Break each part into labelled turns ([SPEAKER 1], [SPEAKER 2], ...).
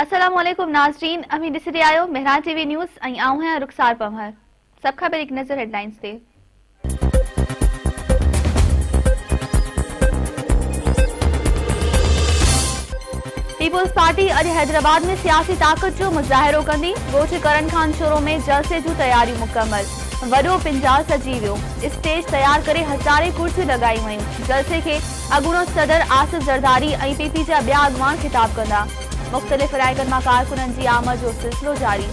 [SPEAKER 1] अस्सलाम वालेकुम नाज़रीन, अभी ॾिसी रहिया आहियो मेहरान टीवी न्यूज़ ऐं आऊं आहियां रुखसार पंवर। सभ खां पहिरीं हिकु नज़र हेडलाइंस ते। पीपुल्स पार्टी अॼु हैदराबाद में सियासी ताक़त जो मुज़ाहिरो कंदी। ॻोठ करण खान शोरो में जलसे जूं तयारियूं मुकमल। वॾो पिंजाल सजी वियो। स्टेज तयार करे हज़ारे कुर्सियूं लॻायूं वयूं। जलसे खे अॻूणो सदर आसिफ ज़रदारी ऐं पीपी जा ॿिया अॻवान ख़िताब कंदा। मुख़्तलिफ़ इलाइक़नि मां कारकुननि जी आमद जो सिलसिलो जारी।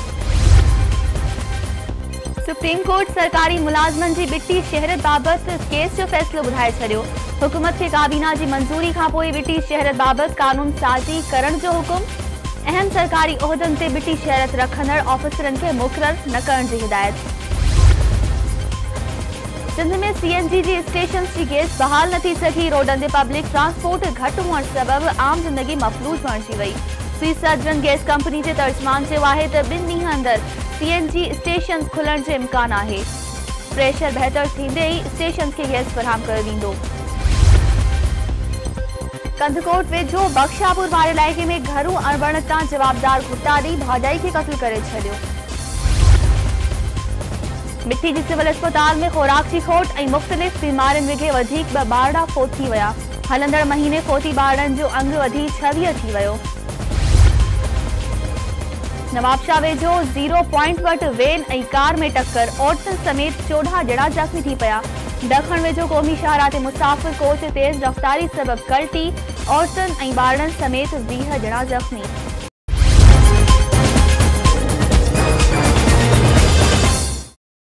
[SPEAKER 1] सुप्रीम कोर्ट सरकारी मुलाज़िमनि जी बिटी शहरत बाबति केस जो फ़ैसिलो ॿुधाए छॾियो। हुकूमत खे काबीना जी मंज़ूरी खां पोइ बिटी शहरत बाबति कानून साज़ी करण जो हुकुम। अहम सरकारी उहिदनि ते बिटी शहरत रखंदड़ ऑफिसरनि खे मुक़ररु न करण जी हिदायत। सिंध में सीएनजी जी स्टेशन की गैस बहाल न थी सघी। रोडनि ते पब्लिक ट्रांसपोर्ट घटि हुअण सबबि आम ज़िंदगी मफ़लूज बणिजी वई। स्विस सर्जन गैस कंपनी जे तर्जमान चयो आहे त 2 ॾींहनि अंदरि सीएनजी स्टेशन खुलण जो इम्कान आहे। प्रेशर बहितर थींदे ई स्टेशन खे गैस फराहम कयो वेंदो। कंधकोट वेझो बख्शापुर वारे इलाइक़े में घरू अणबण तां जवाबदार घुटा ॾेई भाॼाई खे क़त्ल करे छॾियो। मिठी जी सिविल अस्पताल में खुराक की खोट ऐं मुख़्तलिफ़ बीमारियुनि विघे वधीक 2 ॿारड़ा फोत थी विया। हलंदड़ महीने फोती ॿारनि जो अंग वधी 26 थी वियो। नवाबशाह वेझो 0 पॉइंट वटि वेन ऐं कार में टक्कर। औरतुनि समेत 14 ॼणा ज़ख़्मी थी पिया। ॾखण वेझो क़ौमी शाहराह ते मुसाफ़िर कोच तेज़ रफ़्तारी सबबि कल्टी। औरतुनि ऐं ॿारनि समेत 20 ॼणा ज़ख़्मी।